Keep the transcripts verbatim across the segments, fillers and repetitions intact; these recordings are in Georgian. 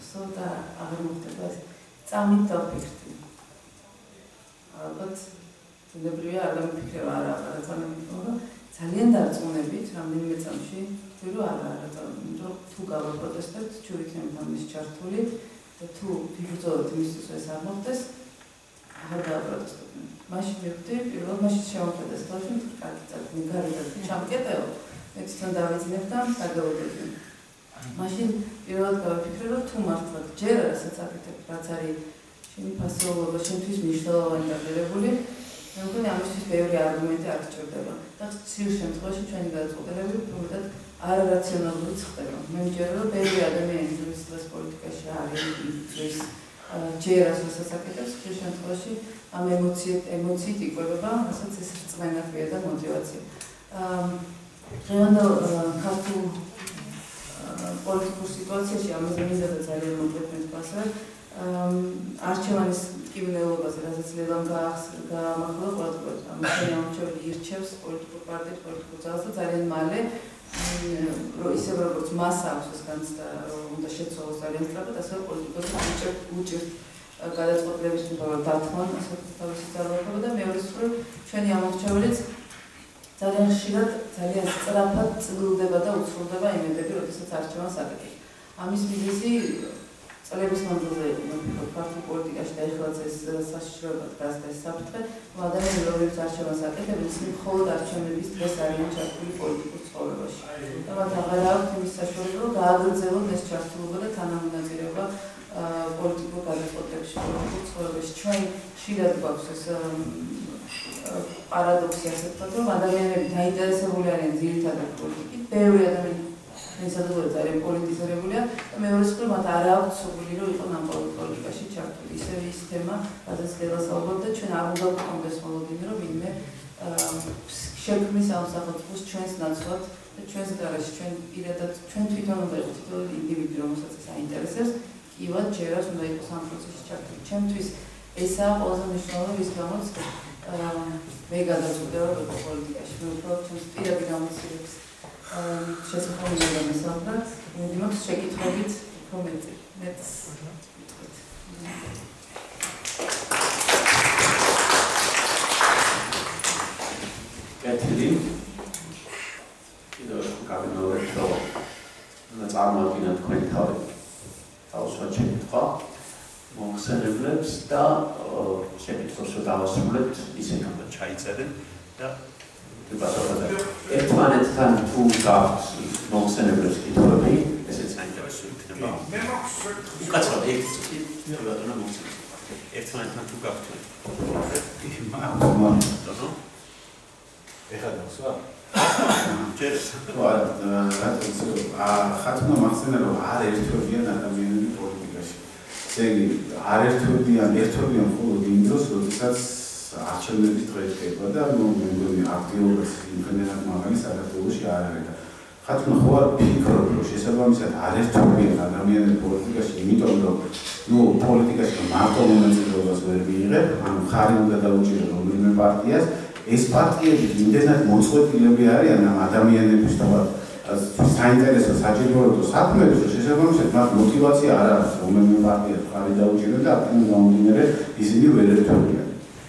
ცოტა აღარ მოხდება ეს წამით დავფიქრდი. ალბათ ძნებრივია არ გამიფიქრება არა არა წამიფიქრო, ძალიან დარწმუნებით რამდენიმე წამში ვთქვი რომ არა არა იმიტომ თუ გავაპროტესტებთ ჩვენ ვიქნებით ამის ჩართული და თუ ვიბრძოლოთ იმისთვის რომ ეს არ მოხდეს აღარ დავაპროტესტებთ. მაშინ მივხვდი პირველად მაშინ შევამხედეს თვალში კარგი წაკნი გარედან ჩამკეტეო მე თვითონ დავიძინებ და საგალობები. მაშინ პირველად გავიფიქრე რომ თუ მართლა ჯერ რასაც აკეთებ რაც არის შენი ფასეულობა შენთვის მნიშვნელოვანი და ღირებული მე მგონი ამისთვის ბევრი არგუმენტი არ გჭირდება და ცივ შემთხვევაში ჩვენი გადაწყვეტილები უფრო არარაციონალური ხდება. მე მჯერა რომ ბევრი ადამიანი ის დღეს პოლიტიკაში არის ის ჯერ რასაც აკეთებს ხშირ შემთხვევაში ამ ემოციით ემოციით იკვებება რასაც ეს რწმენა ქვია და мотивация. დღევანდელ ქართულ პოლიტიკურ სიტუაციაში ამაზე მინდა ძალიან მოკლედ მეთქვა არჩევანის კიბნელობაზე, რასაც ლელამ გაამახვილა ყურადღებას. ამიტომ ამჩეველი ირჩევს პოლიტიკურ პარტიებს, პოლიტიკურ ძალას და ძალიან მალე ისევ როგორც მას აქვს ეს განცდა, რომ უნდა შეცვალოს ძალიან სწრაფად, ასევე პოლიტიკოსი უჭირთ გადაწყვეტილების დათმონ, ასე თავისი ძალაუფლება და მეორე მხრივ ჩვენი ამორჩეველიც ძალიან ხშირად ძალიან სწრაფად წილდება და უცვლდება იმედები, როდესაც არჩევანს აკეთებს. ამის მიზეზი წლების მანძილზე იყო ქართულ პოლიტიკაში და ეხლაც ეს საშიშროებად გასდა ეს საფრთხე, რომ ადამიანები რომლებიც არჩევანს აკეთებენ, ისინი მხოლოდ არჩევნების დღეს არიან ჩართული პოლიტიკურ ცხოვრებაში. და მათ აღარ აქვთ იმის საშუალება, რომ გააგრძელონ ეს ჩართულობა და თანამონაწილეობა პოლიტიკურ გადაწყვეტილებებში, პოლიტიკურ ცხოვრებაში. ჩვენ ხშირად გვაქვს ეს პარადოქსი, ასე ვთქვათ, რომ ადამიანები დაინტერესებული არიან ძირითადად პოლიტიკით, ბევრი ადამიანი შესაძლოა ძალიან პოლიტიზირებულია და მეორე მხრივ მათ არ აქვს სურვილი რომ იყონ ამ პოლიტიკაში ჩართული. ისევ ის თემა, რადგან ხელასაუბრობთ და ჩვენ არ უნდა გვქონდეს მოლოდინი, რომ ვინმე შექმნის ამ სახელმწიფოს ჩვენს ნაცვლად და ჩვენს გარეშე, ჩვენ პირადად ჩვენ თვითონ უნდა იყოთ თითოეული ინდივიდი, რომელსაც ეს აინტერესებს, კივად ჯერაც უნდა იყოს ამ პროცესში ჩართული. ჩემთვის ესაა ყველაზე მნიშვნელოვანი, რის გამოც მე გადაწყვეტა რომ პოლიტიკაში მე უფრო ჩვენს პირადი გამოცდილებას შესაძლოა მესამრა, იმდენად შეკითხვებით უფრო მეტი, მეტს ვიტყვით. კეთილი. კიდევ გამოვიდეთ, რომ წარმოადგინა თქვენი თავი. თავისუფლად შეკითხვა მოხსენებლებს და შეკითხვას რომ დავასრულებთ, ისინი უნდა ჩაიწერენ და ერთმანეთთან თუ გაქვთ მოხსენებლებს კითხვები, ესეც საინტერესო იქნება. მე მაქვს უკაცრავად ერთი წუთი ბატონო მოხსენებლებს. ერთმანეთთან თუ გაქვთ მაქვს. ეხლა დავსვა? ჯერს. ხათმა მახსენა რომ არ ერთვებიან ადამიანები პოლიტიკაში. ესე იგი, არ ერთვებიან, ერთვებიან მხოლოდ იმ დროს, როდესაც არჩევნების დღე ხდება და მე მგონი აქტიობას იმხანად მაგალი საქართველოში არ არის და ხათმა ხო არ ფიქრობ რომ შესაბამისად არ ერთობიან ადამიანები პოლიტიკაში იმიტომ რომ ნუ პოლიტიკაში მარტო მონაწილეობას ვერ მიიღებ ან ხარი უნდა დაუჭირო რომელიმე პარტიას ეს პარტიები იმდენად მოწყვეტილები არიან ამ ადამიანების თავად საინტერესო საჭიროებო საქმეებს რომ შესაბამისად მათ мотивация არ აქვს რომელიმე პარტიას ხარი დაუჭირო და აქედან გამომდინარე ისინი ვერ ერთობიან.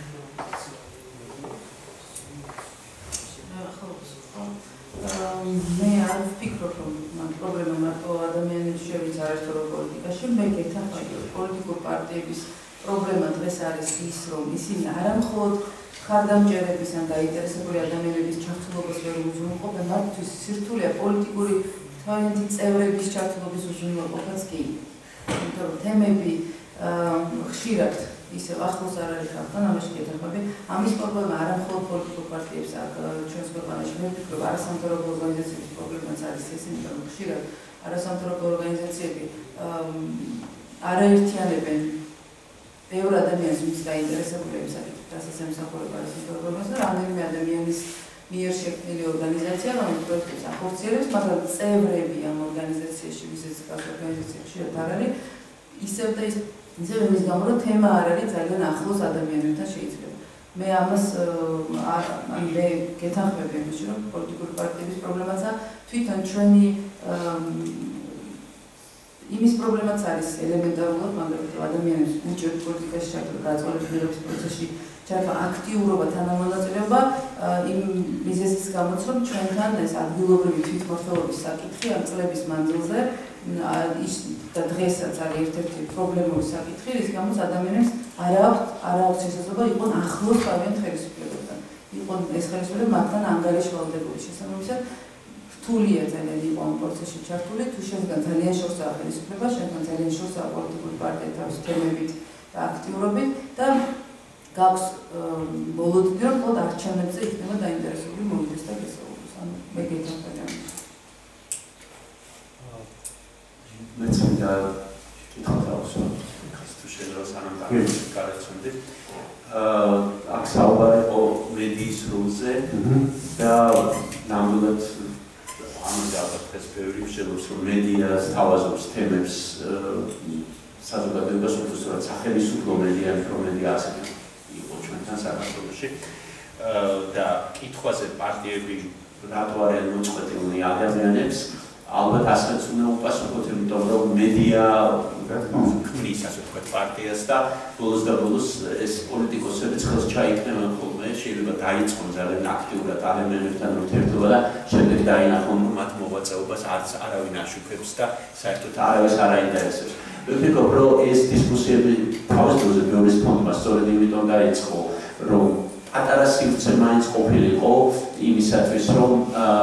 მე არ ვფიქრობ, რომ პრობლემა მარტო ადამიანებს შევიცა არასდროს პოლიტიკაში, მე გეთახმები, რომ პოლიტიკურ პარტიების პრობლემა დღეს არის ის, რომ ისინი არა მხოლოდ ხარდამჭერების ან დაინტერესებული ადამიანების ჩართულობას ვერ უზრუნველყოფენ, მათთვის სირთულეა პოლიტიკური თავიანთი წევრების ჩართულობის უზრუნველყოფაც კი. იმიტომ რომ თემები ხშირად ისევ ახლოს არ არის ხალხთან, ამაში გეთახმები. ამის პრობლემა არა მხოლოდ პოლიტიკურ პარტიებს აქვს ჩვენს ქვეყანაში, მე ვფიქრობ, არასამთავრობო ორგანიზაციების პრობლემაც არის ეს, იმიტომ რომ ხშირად არასამთავრობო ორგანიზაციები არაერთიანებენ ბევრ ადამიანს, ვინც დაინტერესებულია საკითხით, რასაც ემსახურება ეს პრობლემას და რამდენიმე ადამიანის მიერ შექმნილი ორგანიზაცია, რომელიც პროექტებს ახორციელებს, მაგრამ წევრები ამ ორგანიზაციაში, ვისაც გავს ორგანიზაცია ხშირად არ არის, ისევ და ის ისევ იმის გამო, რომ თემა არ არის ძალიან ახლოს ადამიანებთან შეიძლება. მე ამას ან მე გეთანხმები იმაში, რომ პოლიტიკური პარტიების პრობლემაცაა თვითონ ჩვენი იმის პრობლემაც არის ელემენტარულად, მაგრამ ადამიანებს უჭერთ პოლიტიკაში ჩართვა, გაწოლების პროცესში ჩართვა, აქტიურობა, თანამონაწილეობა იმ მიზეზის გამოც, რომ ჩვენთან ეს ადგილობრივი თვითმმართველობის საკითხი ამ წლების მანძილზე და დღესაც არის ერთ-ერთი პრობლემური საკითხი, რის გამოც ადამიანებს არ აქვს არ აქვს შესაძლებლობა იყვნენ ახლოს თავიანთ ხელისუფლებასთან. იყო ეს ხელისუფლება მათთან ანგარიშვალდებული შესაბამისად რთულია ძალიან იყო ამ პროცესში ჩართული, თუ შენგან ძალიან შორსაა ხელისუფლება, შენგან ძალიან შორსაა პოლიტიკური პარტია თავის თემებით და აქტიურობით და გაქვს ბოლოდდე რომ მხოლოდ არჩევნებზე იქნება დაინტერესებული მოვიდეს და გესაუბროს. ანუ მე გეთანხმებია. მეც მინდა კითხავს თუ შეიძლება სანამ გარეთმოდი. აქ საუბარი იყო მედიის როლზე და ნამდვილად ამაზე ალბათ ეს ბევრი შეძლებს რომ მედიას თავაზობს თემებს საზოგადოებას უბრალოდ სახელმწიფო მედია, ინფორმედია ასე იყო ჩვენთან საქართველოში და კითხვაზე პარტიები რატო არიან მოწყვეტილნი ადამიანებს ალბათ ასეც უნდა უპასუხოთ, იმიტომ რომ მედია ქმნის ასე ვთქვათ პარტიას და ბოლოს და ბოლოს ეს პოლიტიკოსებიც ხელს ჩაიქნევენ ხოლმე, შეიძლება დაიწყონ ძალიან აქტიურად ადამიანებთან ურთიერთობა და შემდეგ დაინახონ, რომ მათ მოღვაწეობას არც არავინ აშუქებს და საერთოდ არავის არ აინტერესებს. მე ვფიქრობ, რომ ეს დისკუსიები თავის დროზე ბევრის ფონდმა სწორედ იმიტომ დაიწყო, რომ პატარა სივრცე მაინც ყოფილიყო იმისათვის, რომ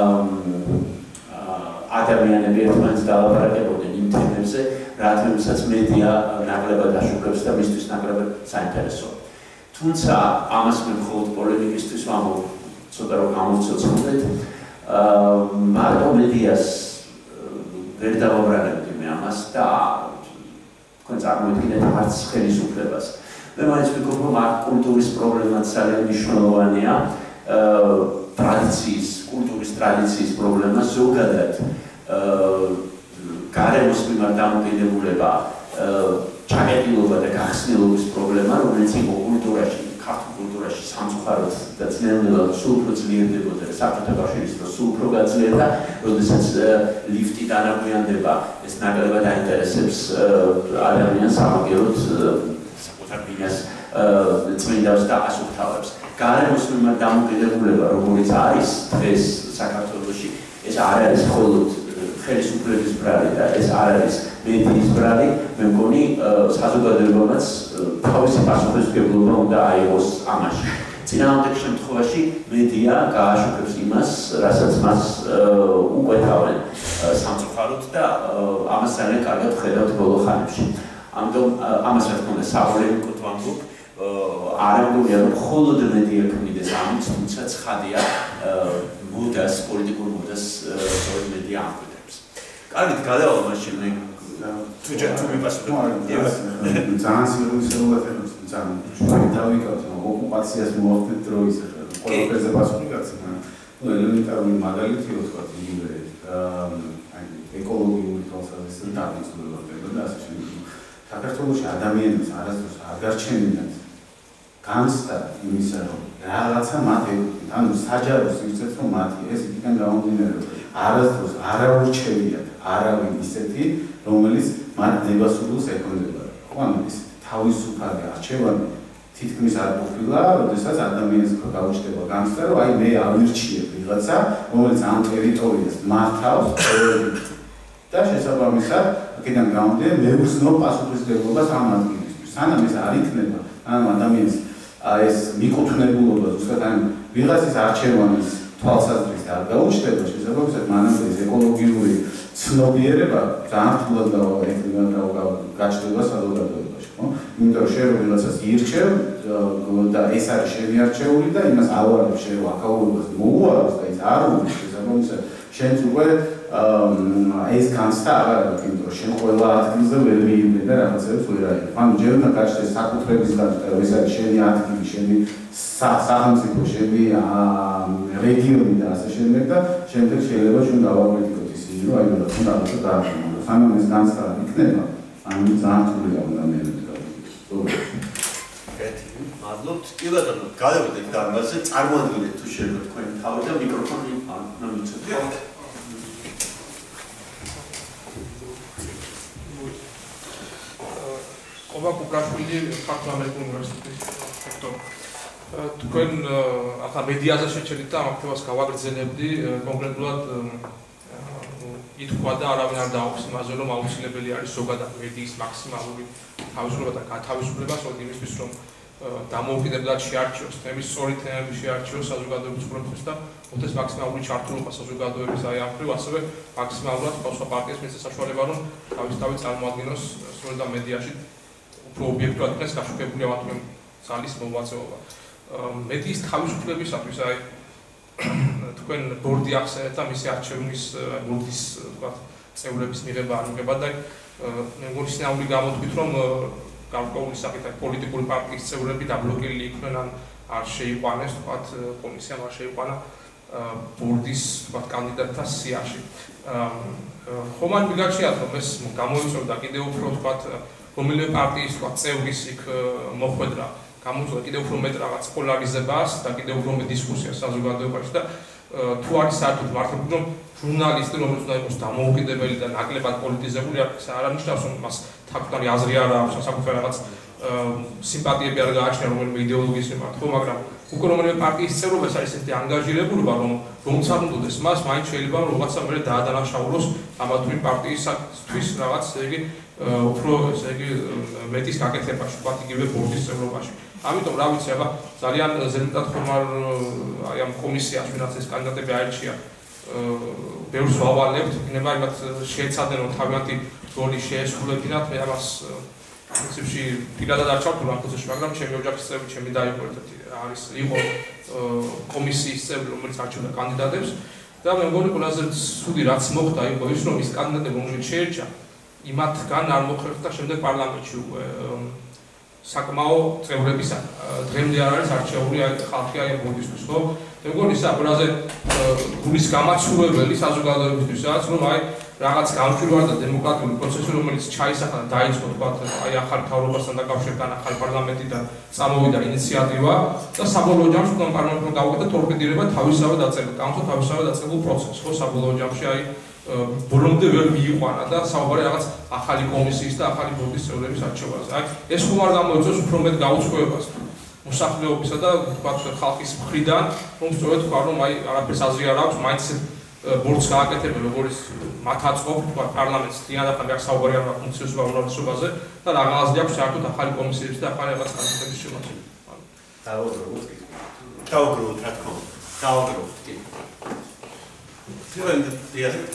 ადამიანები ერთმანეთს დაალაპარაკებოდნენ იმ თემებზე, რადგანაც მედია ნაკლებად აშუქებს და მისთვის ნაკლებად საინტერესოა. თუმცა ამას მე მხოლოდ პოლემიკისთვის ვამბობ, ცოტა რომ გამოვცოცხლდეთ, მარტო მედიას ვერ დავაბრალებდი მე ამას და თქვენ წარმოიდგინეთ არც ხელისუფლებას. მე მაინც ვფიქრობ, რომ აქ კულტურის პრობლემაც ძალიან მნიშვნელოვანია. ტრადიციის, კულტურის ტრადიციის პრობლემა ზოგადად გარემოს მიმართ დამოკიდებულება, ჩაკეტილობა და გახსნილობის პრობლემა, რომელიც იყო კულტურაში, ქართულ კულტურაში სამწუხაროდ და ძნელად სულ უფრო ძლიერდებოდა და საბჭოთა კავშირის დროს სულ უფრო გაძლიერდა, როდესაც ლიფტი განაგვიანდება, ეს ნაკლებად აინტერესებს ადამიანს სამაგეროდ საკუთარ ბინას წმინდავს და ასუფთავებს. გარემოს მიმართ დამოკიდებულება, როგორც არის დღეს საქართველოში, ეს არ არის მხოლოდ ხელისუფლების ბრალი და ეს არ არის მედიის ბრალი, მე მგონი საზოგადოებამაც თავისი პასუხისმგებლობა უნდა აიღოს ამაში. წინააღმდეგ შემთხვევაში მედია გააშუქებს იმას, რასაც მას უკვეთავენ სამწუხაროდ და ამას ძალიან კარგად ვხედავთ ბოლო ხანებში. ამიტომ ამას რა თქმა უნდა საპოლემიკოდ ვამბობ. არ მგონია რომ მხოლოდ მედია ქმნიდეს ამით, თუმცა ცხადია მოდას, პოლიტიკურ მოდას სწორედ მედია ამკვიდრებს. კარგით, გადავალ მაშინ მე თუ თუ მიპასუხებ. ძალიან სერიოზულად ეხება, ძალიან დავიკავთ ოკუპაციას მოახდეთ დროის ახლა. ყველაფერზე პასუხი გაცემა. ნუ ელემენტარული მაგალითია თქვა იგივე აი ეკოლოგიური თვალსაზრისით დაბინძურება და ასე შემდეგ. საქართველოში ადამიანებს არასდროს არ გარჩენიათ განცდა იმისა, რომ რაღაცა მათ ეკუთვნით, ანუ საჯარო სივრცეც რომ მათი ეს იქიდან გამომდინარე, რომ არასდროს არ აურჩევიათ არავინ ისეთი, რომელიც მათ დებასურულს ეკონდება. ხო, ანუ ეს თავისუფალი არჩევანი თითქმის არ ყოფილა, როდესაც ადამიანს გაუჩნდება განცდა, რომ აი მე ავირჩიებ ვიღაცა, რომელიც ამ ტერიტორიას მართავს და შესაბამისად აქედან გამომდინარე მე ვგრძნობ პასუხისმგებლობას ამ ადგილისთვის. სანამ ეს არ იქნება, ანუ ადამიანს ეს მიკუთვნებულობა ზუსტად ან ვიღაცის არჩევანის თვალსაზრისით არ გაუჩნდება, შესაბამისად მანამდე ეს ეკოლოგიური ცნობიერება ძალიან რთულად გაჩნდება საზოგადოებაში, ხო? იმიტომ რომ შენ რომ ვიღაცას ირჩევ და ეს არის შენი არჩეული და იმას ავარებ შენ აკაურებას მოუაროს და ის არ უნდა შესაბამისად შენც უკვე ეს განცდა აღარ აქვს, იმიტომ რომ შენ ყველა ადგილზე ვერ მიიღებ და რაღაცებს ვერ აიღებ. ანუ ჯერ უნდა გაჩნდეს საკუთრების განცდა, რომ ეს არის შენი ადგილი, შენი სახელმწიფო, შენი რეგიონი და ასე შემდეგ და შემდეგ შეიძლება ჩვენ დავაკრიტიკოთ ისინი, რომ აი რაღაც უნდა რაღაცა დააბრუნოს. სანამ ეს განცდა იქნება, ანუ ძალიან რთულია ადამიანებს გავაკეთოთ. მადლობთ. კი ბატონო, გადავიდეთ დარბაზზე, წარმოადგინეთ თუ შეიძლება თქვენი თავი და მიკროფონი ამიცოთ. Ova Kuprashvili, ქართულ ამერიკულ უნივერსიტეტის რექტორი. თქვენ ახლა მედიაზე შეჩერდით და ამ თემას გავაგრძელებდი, კონკრეტულად ითქვა და არავინ არ დააქვს იმაზე, რომ აუცილებელი არის ზოგადად მედიის მაქსიმალური თავისუფლება და გათავისუფლება, სწორედ იმისთვის, რომ დამოუკიდებლად შეარჩიოს თემის, სწორი თემები შეარჩიოს საზოგადოების უყურებისთვის და მოხდეს მაქსიმალური ჩართულობა საზოგადოების აი ამ მხრივ, ასევე მაქსიმალურად სხვადასხვა პარტიას მისცეს საშუალება, რომ თავისთავად წარმოადგენოს სწორედ ამ მედიაში უფრო ობიექტურად იქნეს გაშუქებული ამ თემის ძალის მოღვაწეობა. მედიის თავისუფლებისათვის აი თქვენ ბორდი ახსენეთ და მისი არჩევნის ბორდის თქვა წევრების მიღება არ მიღება და მე მგონი სინამდვილე გამოთქვით რომ გარკვეული საკითხი პოლიტიკური პარტიის წევრები დაბლოკირებული იყვნენ ან არ შეიყვანეს თქვა კომისიამ არ შეიყვანა ბორდის თქვა კანდიდატთა სიაში. ხომ არ მიგაჩნიათ რომ ეს გამოიწვევდა კიდევ უფრო თქვა რომელიმე პარტიის თქვა წევრის იქ მოხვედრა გამოიწვევდა კიდევ უფრო მეტ რაღაც პოლარიზებას და კიდევ უფრო მეტ დისკუსიას საზოგადოებაში და თუ არის საერთოდ მართლობრივი რომ ჟურნალისტი რომელიც უნდა იყოს დამოუკიდებელი და ნაკლებად პოლიტიზებული არის არ არნიშნავს რომ მას თაკტარი აზრი არ აქვს საკუთარ რაღაც სიმპათიები არ გააჩნია რომელიმე იდეოლოგიის მიმართ ხო მაგრამ უკვე რომელიმე პარტიის წევრობას არის ესეთი ანგაჟირებულობა რომ რომც არ უნდადეს მას მაინც შეიძლება რომ რაღაცა მერე დაადანაშაულოს ამა თუ იმ პარტიისთვის რაღაც ესე იგი უფრო ესე იგი მეტის გაკეთებაში თქვა იგივე ბორდის წევრობაში. ამიტომ რა ვიცი აბა ძალიან ზედმეტად ხომ არ აი ამ კომისიას ვინაც ეს კანდიდატები აირჩია ბევრს ვავალებთ იქნება იმათ შეეცადნენ რომ თავიანთი როლი შეესრულებინათ მე ამას პრინციპში პირადად არ ჩავთვლი ამ პროცესში მაგრამ ჩემი ოჯახის წევრი ჩემი და იყო ერთ-ერთი არის იყო კომისიის წევრი რომელიც არჩევდა კანდიდატებს და მე მგონი ყველაზე ცუდი რაც მოხდა იყო ის რომ ის კანდიდატები რომელიც შეერჩა იმათგან არ მოხერხდა შემდეგ პარლამენტში უკვე საკმაო წევრებისა დღემდე არ არის არჩეული ხალხი აი ბორდისთვის ხო მე მგონი ისა ყველაზე გულის გამაცურებელი საზოგადოებისთვისაც რომ აი რაღაც გამჭვირვალე და დემოკრატიული პროცესი რომელიც ჩაისახა და დაიწყო თქვა აი ახალ მთავრობასთან დაკავშირებთან ახალ პარლამენტიდან წამოვიდა ინიციატივა და საბოლოო ჯამში თქვენ პარლამენტმა გაუკეთა ტორპედირება თავისავე დაწყებულ ამიტომ თავისავე დაწყებულ პროცესს ხო საბოლოო ჯამში აი ბოლომდე ვერ მიიყვანა და საუბარი რაღაც ახალი კომისიის და ახალი ბორდის წევრების არჩევაზე. აი ეს ხომ არ გამოიწვევს უფრო მეტ გაუწყვილობას მოსახლეობისა და თქვა ხალხის მხრიდან, რომ სწორედ თქვა რომ აი არაფერს აზრი არ აქვს, მაინც ბორდს გააკეთებენ როგორც მათ აწყობ თქვა პარლამენტს თიანად ახლა საუბარი არ აქვს ფუნქციების უმრავლესობაზე და რაღაცა აქვს საერთოდ ახალი კომისიების და ახალი რაღაც კანდიდატების შემოწმება. დავაგროვოთ. დავაგროვოთ რა თქმა უნდა. დავაგროვოთ. Thank you.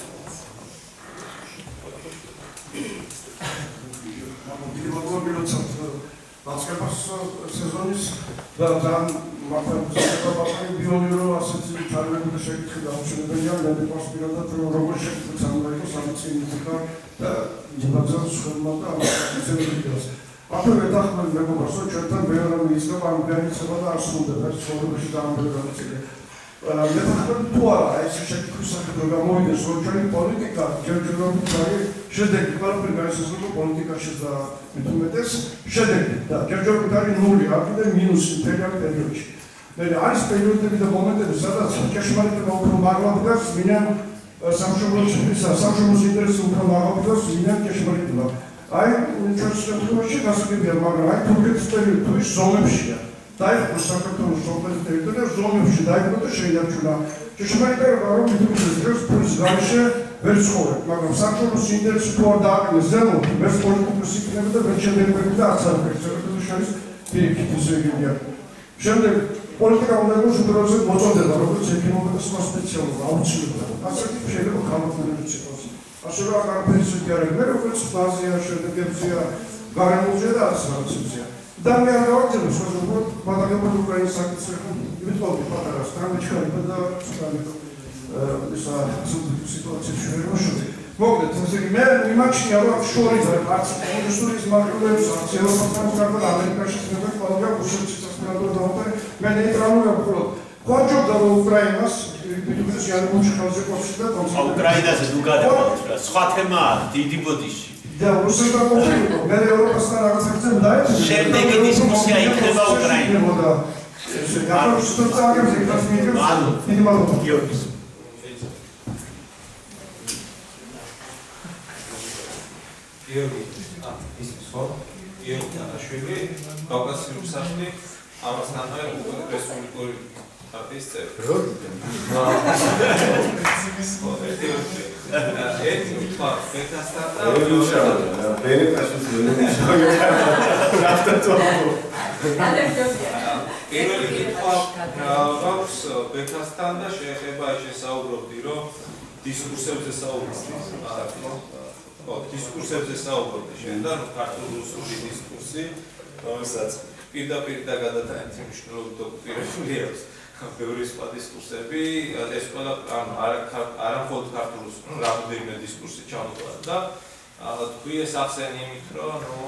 Basketbol sezonu da tam basketbol biolojuro aseti tarihinde şekilde davranışını yani bir başka da robot şekilde sanmayı sanatçının da da cevapsız sunmada ama güzel biliyoruz. Ama ve tahmin ve bu başka çöpten beyanı izle var ben sabah aslında da sonra bir şey daha böyle Letahkın bu ara eski şekilde sakıdırga moydu sonuçları politika gerçekten tarihi şedekli var bir gazetesinde politika şizda bütünmedes şedekli da gerçekten tarihi nuli abi de minus integral periyod. Yani aynı periyodda bir de momente de sada keşmarite okulu marlabıdas minen samşumuz ise samşumuz interesi okulu marlabıdas minen keşmarite var. Ay çözümü tutuşu nasıl bir yer var? Ay Türkiye periyod tuş zonu bir şey. Dayı Sakat'ın sohbet ettiğinde zor bir şey. Dayı burada şey yapıyorlar. Keşmerler var o bütün sözler polis karşı ve sonra. Bakın sakşonun sinirleri spor dağını izleme. Ve politik musikleri de veçelerin birlikte atsar. Dışarı bir iki söyleyeyim. Şimdi politika onların şu durumda motor da var. O çekim olmak kısmı spesiyal olur. Avuçluklar. Aslında bir şeyler o kanatları çıkmasın. Aşırı akar perisi diğerler. O kadar bazı yaşlarda hepsiye garantiye de aslında. Дамы и господа, что же вот, подали бы Украине санкции, Витвол Патарас, там начали бы да, сказали, за ситуацию в Швероши. Могли, то есть, я не могу не говорить, что ли, а что ли, смотрю, санкции, я потом сказал, Америка сейчас не так полгода, уже сейчас на то дома, меня не травмует вопрос. Хочу да Украина, видишь, я лучше хочу посчитать, там. А Украина же другая, схватема, ты иди будешь. Да, уже так было. Я Европа старалась акцент дать. Шердеги дискуссия იქნება უკრაინა. Я просто что так как раз не Ладно. Не могу. Георгий. Георгий. А, извини, что? იელიტანაშვილი, კავკასიური სახლი, ამასთანავე რესპუბლიკური პარტიის წევრი. როდიდან? ერთი თქვა ბეთასთან და ბერეკაშვილს ვეშავი. პირველი კითხვა გვაქვს ბეთასთან და შეეხება შესაუბრობდი, რომ დისკურსებზე საუბრობდი. ხო, დისკურსებზე საუბრობდი შენ და ქართულ-რუსული დისკურსი, რომელსაც პირდაპირ და გადატანითი მნიშვნელობით ოკუპირებული აქვს. ბევრი სხვა დისკურსები, ეს ყველა არა მხოლოდ ქართულ-რუსული, ნუ რამდენიმე დისკურსი ჩამოყალიბდა და თქვი ეს ახსენი იმით, რომ ნუ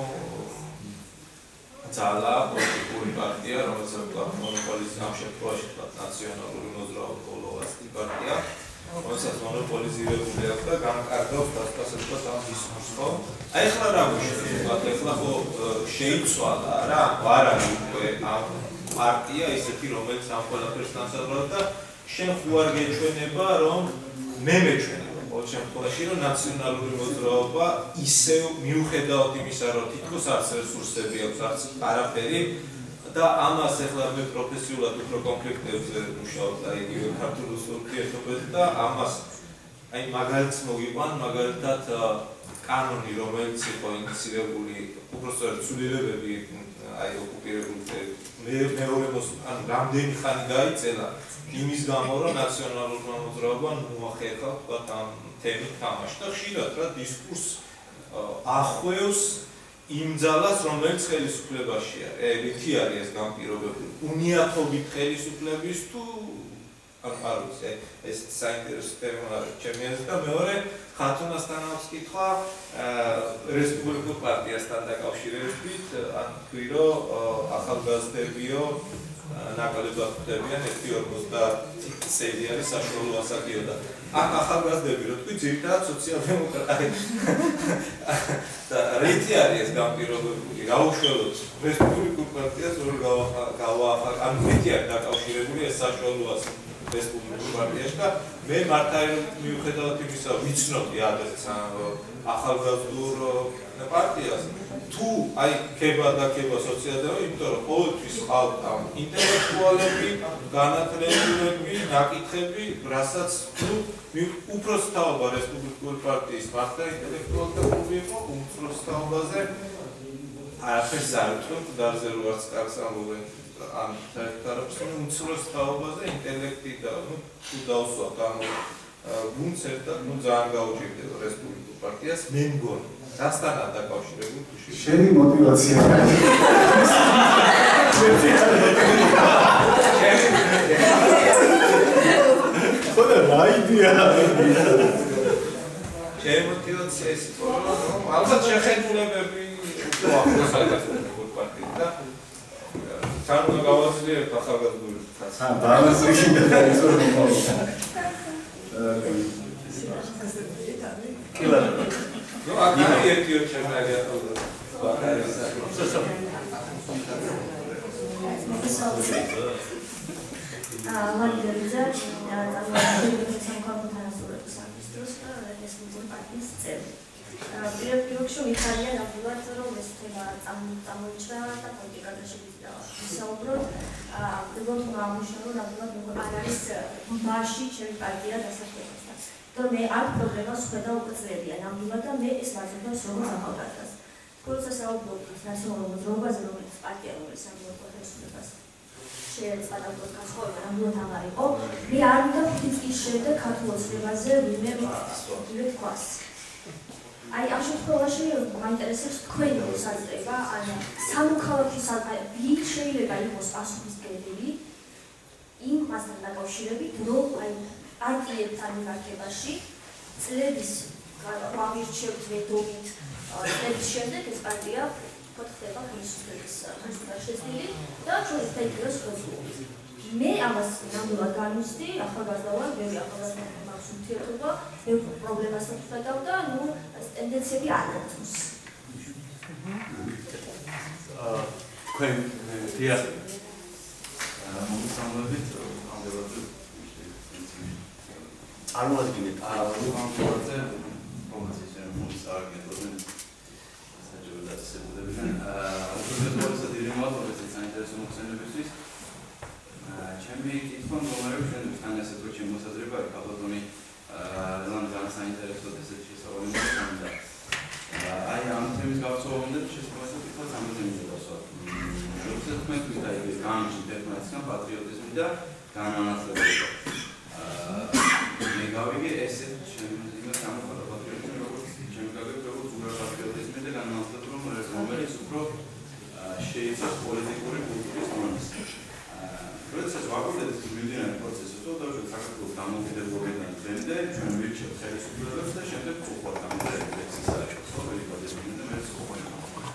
ძალა პოლიტიკური პარტია, რომელსაც მონოპოლის ამ შემთხვევაში თქვა ნაციონალური მოძრაობა კოლოვასკი პარტია, რომელსაც მონოპოლიზირებული აქვს და განკარგავს დასწრაფად ამ დისკურსს, ხო? აი ახლა რა გვიშლება? ახლა ხო შეიცვალა რა, არ არის უკვე ამ პარტია ისეთი, რომელიც ამ ყველაფერს განსაზღვრავდა და შენ ხო არ გეჩვენება, რომ მე მეჩვენება ყოველ შემთხვევაში, რომ ნაციონალური მოძრაობა ისევ მიუხედავად იმისა, რომ თითქოს არც რესურსები აქვს, არც არაფერი და ამას ახლა მე პროფესიულად უფრო კონფლიქტებზე მუშაობ და იგივე ქართულ-რუსულ ურთიერთობებზე და ამას აი მაგალითს მოგიყვან, მაგალითად კანონი, რომელიც იყო ინიციირებული, უბრალოდ ცვლილებები აი ოკუპირებული მეორე ანუ რამდენი ხანი გაიწელა იმის გამო, რომ ნაციონალურმა მოძრაობამ მოახერხა ვთქვათ ამ თემით თამაში და ხშირად რა დისკურს ახვევს იმ ძალას, რომელიც ხელისუფლებაში არის. რითი არის ეს განპირობებული? უნიათობით ხელისუფლების თუ ანუ არ ვიცი, ეს საინტერესო თემა არის ჩემი აზრით და მეორე ხათუნასთან აქვს კითხვა რესპუბლიკურ პარტიასთან დაკავშირებით, ან თქვი, რომ ახალგაზრდებიო ნაკლებად ხვდებიან ერთი ორმოცდაათი წელი არის საშუალო ასაკიო და აქ ახალგაზრდები რო თქვი ძირითადად სოციალ-დემოკრატია და რითი არის ეს განპირობებული? გაუშველოთ რესპუბლიკურ პარტიას რომ გავაახალ ანუ რითი არის დაკავშირებული ეს საშუალო ასაკი რესპუბლიკურ პარტიაში და მე მართალია მიუხედავად იმისა ვიცნობდი ადრე ახალგაზრდულ პარტიას თუ აი ქება და ქება სოციალ-დემოკრატია, იმიტომ რომ ყოველთვის ყავთ ამ ინტელექტუალები, განათლებულები, ნაკითხები, რასაც თუ უფროს თაობა რესპუბლიკური პარტიის მართა ინტელექტუალთა კლუბი იყო, უმცროს თაობაზე არაფერს არ უთქვით, დარზე რო არც კარგს ამბობენ ამ საერთოდ უმცროს თაობაზე ინტელექტი და ნუ თუ დავსვათ ამ გუნდს ერთად, ნუ ძალიან გაუჭირდება რესპუბლიკურ პარტიას, მე მგონი დასთანაა დაკავშირებული თუში. შენი მოტივაცია. ხოდა რა იდეაა? შენი მოტივაცია ის იყო, რომ ალბათ შეხედულებები უფრო ახლოს რესპუბლიკურ პარტიით და თან უნდა გავაძლიეროთ ახალგაზრდული. ა ბალანსი და ისო რომ კილა no აქ ერთი ორი შემაგია აა მაგალითად წარმოადგენს სამკუთხედის სამისტროს და რესპუბლიკური პარტიის წევრი. პირველ რიგში მიხარია ნამდვილად რომ ეს თემა წამოიჭრა და პოლიტიკაში ვისაუბროთ. აა უბრალოდ გამომშრალო ნამდვილად როგორ არ არის მასში ჩემი პარტია დასახლებასთან. და მე არ პრობლემას ხედა უკვე წლებია ნამდვილად და მე ეს ვაზრდებს როგორც ახალგაზრდას. როცა საუბრობთ ნაციონალურ მოძრაობაზე, რომელიც პარტია, რომელიც სამეფო ხელისუფლებას შეეწყადა განსხვავება ნამდვილად აღარ იყო, მე არ მინდა ხუთი წლის შემდეგ ქართულ ოცნებაზე ვინმე თქვას. აი ამ შემთხვევაში მაინტერესებს თქვენი მოსაზრება, ან სამოქალაქოს ვინ შეიძლება იყოს პასუხისმგებელი იმ მასთან დაკავშირებით, რომ აი პარტიებთან მიმართებაში წლების გამირჩევთ ვეტობით წლების შემდეგ ეს პარტია ხდება ხელისუფლების შესწავლილი და ჩვენი პარტიის ხელისუფლების. მე ამას ნამდვილად განვიცდი, ახალგაზრდა ვარ, ბევრი ახალგაზრდა მაქვს ურთიერთობა, ბევრ პრობლემასაც ვხედავ და ნუ ეს ტენდენციები არ მომწონს. აა თქვენ დიახ მოგესალმებით ამდენად წარმოადგენთ ამ პროცესზე, რომელსაც ჩვენ მოსაგებთ, საჯარო დაწესებულებიდან მომდევნო შესაბამისად თქვა სამეცნიეროს. როდესაც მე თქვი აი ეს განაჩენი თექნოლოგიისგან პატრიოტიზმი და განანათლებლობა. მე გავიგე ესე ჩემი გამოხატა პატრიოტიზმი როგორც ჩემი გავიგე როგორც უბრალოდ პატრიოტიზმი და განანათლებლობა რომელიც უფრო შეიცავს პოლიტიკური კულტურის მონას. როდესაც ვაკურდებით მიმდინარე პროცესს, დავუშვათ საქართველოს დამოუკიდებლობიდან დღემდე ჩვენ ვირჩევთ ხელისუფლებას და შემდეგ უყვართ ამ რეფლექსის საერთოდ პოლიტიკოსები და მე ვსწავლობ.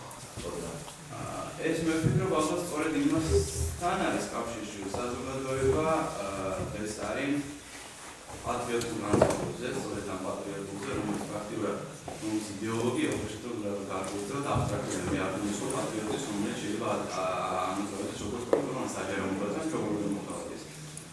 ეს მე ვფიქრობ, ალბათ სწორედ იმასთან არის კავშირში საზოგადოება ეს არის პატრიოტულ ანსამბლზე, სწორედ ამ პატრიოტულზე, რომელიც პრაქტიკულად რომლის იდეოლოგია უბრალოდ გარკვეულწილად აბსტრაქტული მე არ ვიმსვენ პატრიოტის, რომელიც შეიძლება ამოწმდეს როგორც პრობლემა საჯარო მოძრაობის პრობლემა მოხდეს.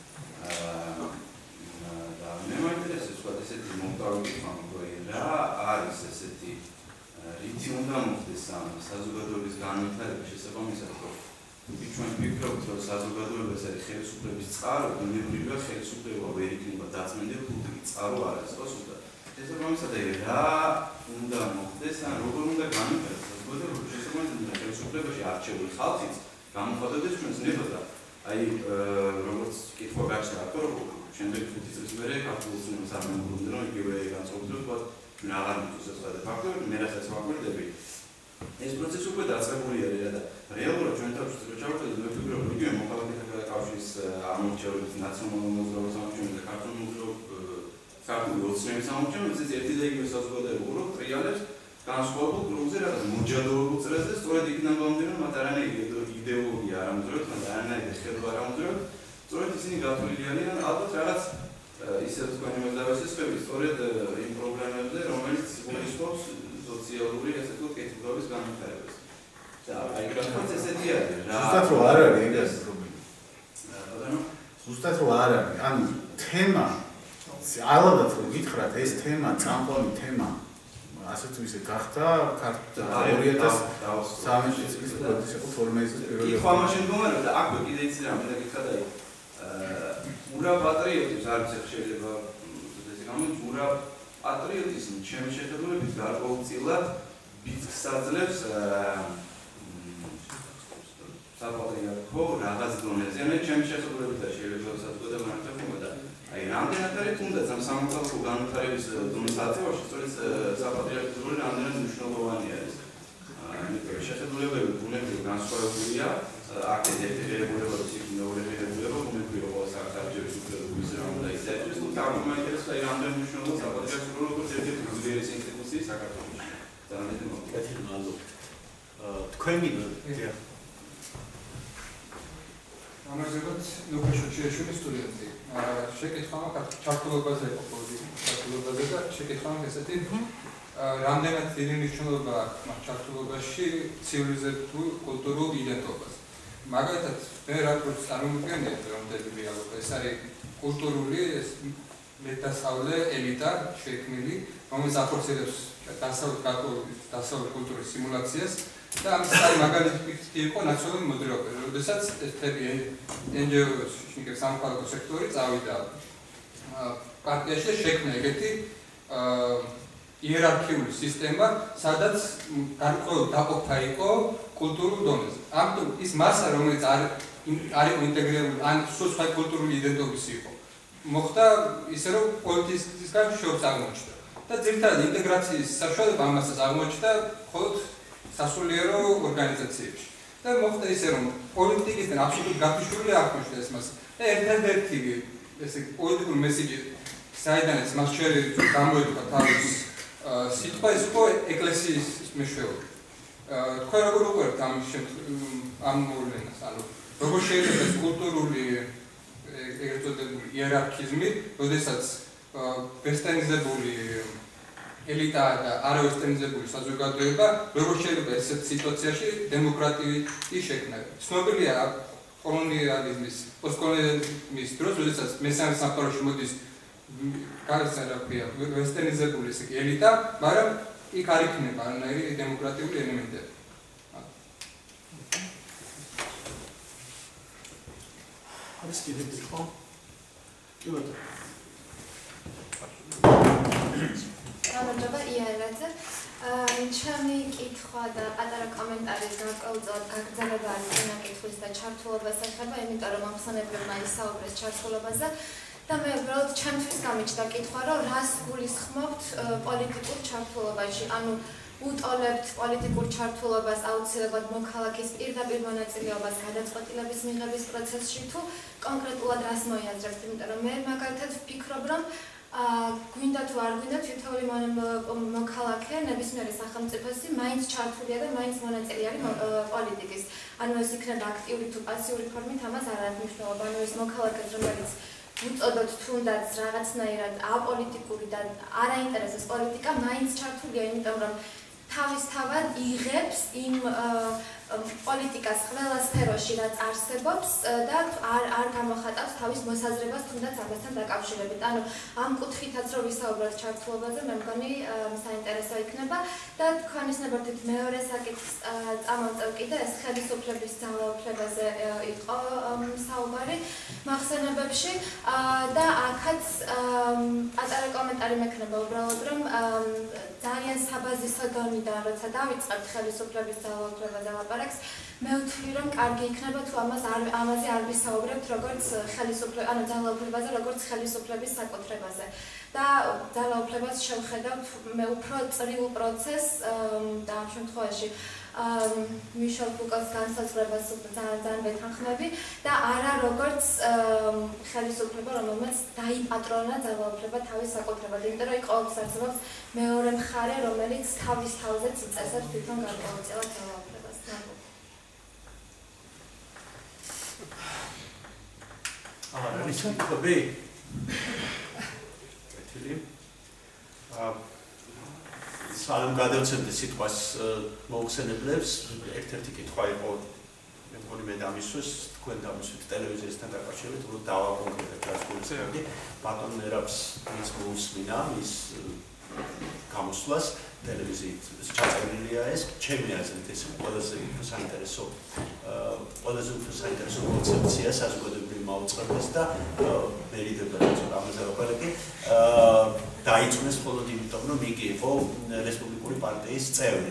და მე მაინტერესებს ვთქვათ ესეთი მომტავი ფაქტორი რა არის ესეთი რითი უნდა მოხდეს ამ საზოგადოების განვითარების შესაბამისად რომ ჩვენ ვფიქრობთ რომ საზოგადოებას არის ხელისუფლების წყარო, ბუნებრივია ხელისუფლება ვერ იქნება დაწმენდილი თუ წყარო არ არის ხო სულ შესაბამისად რა უნდა მოხდეს ან როგორ უნდა განვითარდეს საზოგადოება შესაბამისად ხელისუფლებაში არჩეული ხალხიც გამოხატდეს ჩვენს ნებას და აი როგორც კითხვა გაჩნდა აქ რომ შემდეგ ხუთი წლის მერე ქართულ სინემას არ მომგონდა რომ იგივე განწყობილებს ვთქვათ ჩვენ აღარ მიწევს ეს ყველა ფაქტორი მე რასაც ვაკვირდები ეს პროცესი უკვე დაწყებული არის რა და რეალურად ჩვენ თავში რო ჩავწერეთ მე ვფიქრობ რომ იგივე მოქალაქეთა კავშირის ამორჩეულების ნაციონალური მოძრაობის ამორჩეულები და ქართული მოძრაობის ქართული ოცნების ამორჩეულები ეს ერთი და იგივე საზოგადოება უბრალოდ ტრიალებს განსხვავებულ კრუგზე რაღაც მოჯადოებულ წრეზე სწორედ იქიდან გამომდინარე რომ მათ არანაირი იდეოლოგია არ ამძრავთ მათ არანაირი ხედვა არ ამძრავთ სწორედ ისინი გათვლილი არიან ალბათ რაღაც ისე თქვენი მეზავსესები სწორედ იმ პრობლემებზე რომელიც გულისხმობს სოციალური ესე თუ კეთილდღეობის განვითარებას. და აი გასაგებად ესეთი არის რა. ზუსტად რო არ არის ეს პრობლემა. ბატონო, ზუსტად რო არ არის. ანუ თემა ალბათ რომ გითხრათ ეს თემა, წამყვანი თემა ასე თუ ისე გახდა ორი ათას სამი წლის პროცესში იყო თორმეტი წლის პირველი. იქ ამაში მდგომარეობ და აქვე კიდე იცი რა, მე გითხრა და ურა პატრიოტიზმს არის შეიძლება ეს გამოდი ურა პატრიოტიზმი ჩემი შეხედულებით გარკვეულწილად ბიძგს აძლევს საპატრიარქო რაღაც დონეზე. მე ჩემი შეხედულებით და შეიძლება საზოგადოება მართლობა და აი რამდენად არის თუნდაც ამ სამოქალაქო განვითარების დონეს აწევაში სწორედ საპატრიარქო როლი რამდენად მნიშვნელოვანი არის. იმიტომ რომ შეხედულებები ბუნებრივ განსხვავებულია აქეთ ერთი რეგულირება ისიც მეორე რეგულირება ბუნებრივ ყოველ საქართველოს უფლებების რა უნდა ისეთებს თუ თამამ მაინტერესებს აი რამდენი მნიშვნელობა საპატრიარქო როლი როგორც ერთ-ერთი უძლიერესი ინსტიტუცია საქართველოში. ძალიან მოგკეთილი მადლობა. თქვენი დიახ. ამაზეც ნოქაშოჩიაშვილი სტუდენტი. შეკითხვა ქართულობაზე იყო ქართულობაზე და შეკითხვა ესეთი რამდენად დიდი მნიშვნელობა აქვს ქართულობაში ცივილიზებულ კულტურულ იდენტობას. მაგალითად, მე როგორც წარმოვიდგენიათ რამდენი რეალობა ეს არის კულტურული მეტასწავლე ელიტა შექმნილი, რომელიც აფორსირებს დასავლეთ კულტურის სიმულაციას და ამის არის მაგალითი იყო ნაციონალური მოძრაობა, როდესაც ეს εν ჯი ოს სამხარდო სექტორი წავიდა პარტიაში შექმნა ეგეთი იერარქიული სისტემა, სადაც გარკვეული დაყოფა იყო კულტურულ დონეზე. ამიტომ ის მასა, რომელიც არ არ იყო ინტეგრირებული, ან სხვა კულტურული იდენტობის იყო, მოხდა ისე, რომ პოლიტიკისგან შორს აღმოჩნდა. და ძირითადად ინტეგრაციის საშუალება ამასაც აღმოჩნდა მხოლოდ სასულიერო ორგანიზაციებში. და მოხდა ისე, რომ პოლიტიკისგან აბსოლუტურად გაფიშურული აღმოჩნდა ეს მასა. და ერთადერთი ესე პოლიტიკური მესიჯი, საიდანაც მას შეიძლება გამოიდგა თავის სიტყვა ის იყო ეკლესიის მეშვეობით. თქვენ როგორ უყურებთ ამ ამ მოვლენას, ანუ როგორ შეიძლება ეს კულტურული ეგრეთ წოდებული იერარქიზმი, როდესაც ვესტერნიზებული ელიტა და არავესტერნიზებული საზოგადოება, როგორ შეიძლება ესეთ სიტუაციაში დემოკრატიული შექმნა. ცნობილია კოლონიალიზმის, პოსტკოლონიალიზმის დროს, როდესაც მესამე სამყაროში მოდის განსაკუთრებია ვესტერნიზებული ელიტა, მაგრამ იქ არ იქნება არანაირი დემოკრატიული ელემენტები. არის კიდევ კითხვა? კი ბატონო. გამარჯობა იერაძე. ჩემი კითხვა და პატარა კომენტარი გარკვეულწილად გაგრძელება არის წინაკითხვის და ჩართულობას ეხება, იმიტომ რომ ამხსენებლებმა ისაუბრეს ჩართულობაზე და მე უბრალოდ ჩემთვის გამიჩნდა კითხვა, რომ რას გულისხმობთ პოლიტიკურ ჩართულობაში, ანუ უტოლებთ პოლიტიკურ ჩართულობას აუცილებლად მოქალაქის პირდაპირ მონაწილეობას გადაწყვეტილების მიღების პროცესში თუ კონკრეტულად რას მოიაზრებთ, იმიტომ რომ მე მაგალითად ვფიქრობ, რომ გვინდა თუ არ გვინდა თითოეული მოქალაქე ნებისმიერი სახელმწიფოსი მაინც ჩართულია და მაინც მონაწილე არის პოლიტიკის. ანუ ეს იქნება აქტიური თუ პასიური ფორმით, ამას არ აქვს მნიშვნელობა. ანუ ეს მოქალაქეს, რომელიც უწოდოთ თუნდაც რაღაცნაირად აპოლიტიკური და არ აინტერესებს პოლიტიკა, მაინც ჩართულია, იმიტომ რომ თავისთავად იღებს იმ პოლიტიკას ყველა სფეროში, რაც არსებობს და არ არ გამოხატავს თავის მოსაზრებას თუნდაც ამასთან დაკავშირებით. ანუ ამ კუთხითაც რო ვისაუბროთ ჩართულობაზე, მე მგონი საინტერესო იქნება და თქვენის ნებართვით მეორე საკითხს წამოვწევ კიდე ეს ხელისუფლების ძალაუფლებაზე იყო საუბარი მახსენებებში და აქაც პატარა კომენტარი მექნება უბრალოდ რომ ძალიან საბაზისო დონიდან როცა დავიწყებთ ხელისუფლების ძალაუფლებაზე ლაპარაკს, მე ვთვლი რომ კარგი იქნება თუ ამას არ ამაზე არ ვისაუბრებთ როგორც ხელისუფლების, ანუ ძალაუფლებაზე, როგორც ხელისუფლების საკუთრებაზე. და ძალაუფლებას შევხედავთ მე უფრო წრიულ პროცესს და ამ შემთხვევაში მიშელ ფუკოს განსაზღვრებას ძალიან ძალიან ვეთანხმები და არა როგორც ხელისუფლება, რომელმაც დაიპატრონა ძალაუფლება თავის საკუთრებად, იმიტომ რომ იქ ყოველთვის არსებობს მეორე მხარე, რომელიც თავის თავზე იწესებს თვითონ გარკვეულწილად ძალაუფლებას. აა, რიცხვები სალამ გადავცემდი სიტყვას მოუხსენებლებს, ერთ-ერთი კითხვა იყო, მე მგონი მე დამისვეს, თქვენ დამისვით ტელევიზიასთან დაკავშირებით, რომ დავაკონკრეტებთ რას გულისხმობდი, ბატონ მერაბს ის მოусმინა, ის გამოსვლას ტელევიზიით ჩაწერილია ეს, ჩემი აზრით ეს ყველაზე უფრო საინტერესო ყველაზე უფრო საინტერესო კონცეფცია საზოგადოებრივ მაუწყებლეს და მერიდება რაც ამაზე ვაპარაკე დაიწუნეს მხოლოდ იმიტომ, რომ იგი იყო რესპუბლიკური პარტიის წევრი.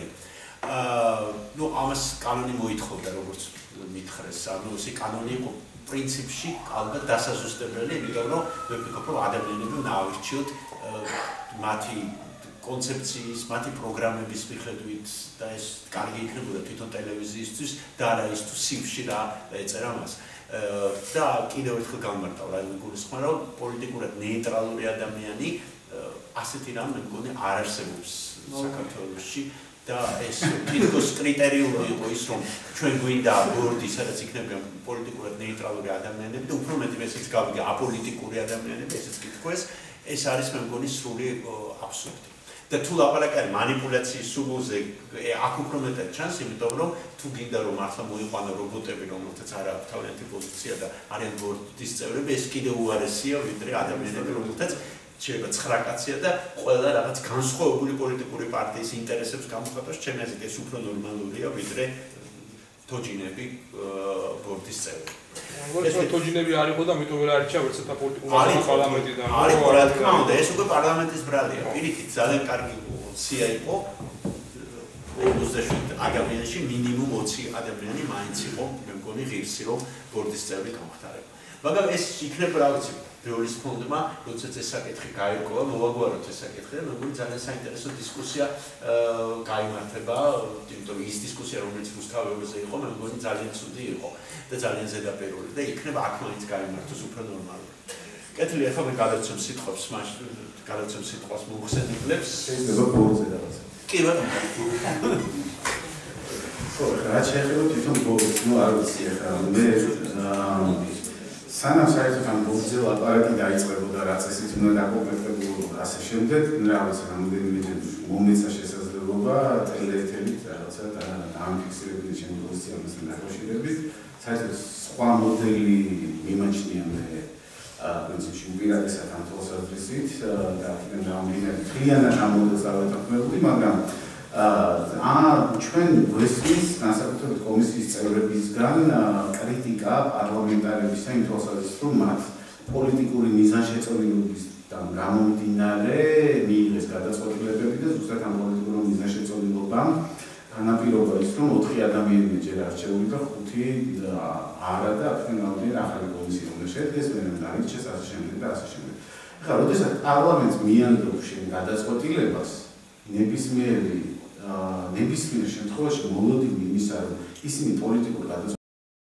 ნუ ამას კანონი მოითხოვდა, როგორც მითხრეს, ანუ ეს კანონი იყო პრინციპში ალბათ დასაზუსტებელი, იმიტომ რომ მე ვფიქრობ, რომ ადამიანები უნდა ავირჩიოთ მათი კონცეფციის, მათი პროგრამების მიხედვით და ეს კარგი იქნებოდა თვითონ ტელევიზიისთვის და არა ის თუ სიფში რა ეწერა მას. და კიდევ ერთხელ გამარტავ რა გულისხმობ, რომ პოლიტიკურად ნეიტრალური ადამიანი ასეთი რამ მე მგონი არ არსებობს საქართველოში და ეს თითქოს კრიტერიუმი იყო ის, რომ ჩვენ გვინდა ბორდი, სადაც იქნებიან პოლიტიკურად ნეიტრალური ადამიანები და უფრო მეტი ესეც გავიგე აპოლიტიკური ადამიანები, ესეც კითხვეს, ეს არის მე მგონი სრული აბსურდი. და თუ ლაპარაკი არის მანიპულაციის სულზე, აქ უფრო მეტად ჩანს, იმიტომ რომ თუ გინდა რომ მართლა მოიყვანო რობოტები, რომელთაც არ აქვს თავიანთი პოზიცია და არიან ბორდის წევრები, ეს კიდევ უარესია, ვიდრე ადამიანები, რომელთაც შეიძლება ცხრა კაცია და ყველა რაღაც განსხვავებული პოლიტიკური პარტიის ინტერესებს გამოხატავს, ჩემი აზრით ეს უფრო ნორმალურია, ვიდრე თოჯინები ბორდის წევრები. როგორც თოჯინები არ იყო და მიტომ ვერ არჩია ვერც ერთ პოლიტიკურ პარლამენტიდან. არის რა თქმა უნდა, ეს უკვე პარლამენტის ბრალია. პირიქით ძალიან კარგი ოცია იყო. ოცდაშვიდ ადამიანში მინიმუმ ოცი ადამიანი მაინც იყო, მე მგონი ღირსი რომ ბორდის წევრი გამختارება. მაგრამ ეს იქნება რა ვიცი, ბევრის ფონდმა, როდესაც ეს საკითხი გაირკვევა, მოვაგვაროთ ეს საკითხი და მე მგონი ძალიან საინტერესო დისკუსია გაიმართება, იმიტომ ის დისკუსია რომელიც რუსთავებზე იყო, მე მგონი ძალიან ცუდი იყო და ძალიან ზედაპირული და იქნება აქ მაინც გაიმართოს უფრო ნორმალური. კეთილი, ახლა მე გადავცემ სიტყვებს, მას გადავცემ სიტყვას მოუხსენებლებს. შეიძლება ბოლოზე რაღაცა. კი ბატონო. ხო, რა შეიძლება თვითონ ბოლოს, ნუ არ ვიცი ახლა მე სანამ საერთოდ ამ ბოლოზე ლაპარაკი დაიწყებოდა, რაც ესეც უნდა დაკომპლექტებულიყო ასე შემდეგ, რაღაც რამდენიმე მომეცა შესაძლებლობა ტელეეთერით რაღაცა დაამფიქსირებინა ჩემი პოზიცია ამასთან დაკავშირებით. საერთოდ სხვა მოდელი მიმაჩნია მე პრინციპში უპირატესად ამ თვალსაზრისით და აქედან გამომდინარე მთლიანად ამ მოდელს ავეთანხმებული, მაგრამ აა ჩვენ გვესმის განსაკუთრებით კომისიის წევრებისგან კრიტიკა პარლამენტარებისა იმ თვალსაზრისით, რომ მათ პოლიტიკური მიზანშეწონილობისგან გამომდინარე მიიღეს გადაწყვეტილებები და ზუსტად ამ პოლიტიკურ მიზანშეწონილობამ განაპირობა ის, რომ ოთხი ადამიანი ჯერ არჩეული და ხუთი არა და აქედან გამომდინარე ახალი კომისია უნდა შედგეს, მერე დაირჩეს ასე შემდეგ და ასე შემდეგ. ახლა, როდესაც პარლამენტს მიანდობს შენ გადაწყვეტილებას, ნებისმიერი ნებისმიერ შემთხვევაში მოლოდინი იმისა, რომ ისინი პოლიტიკურ გადაწყვეტილებას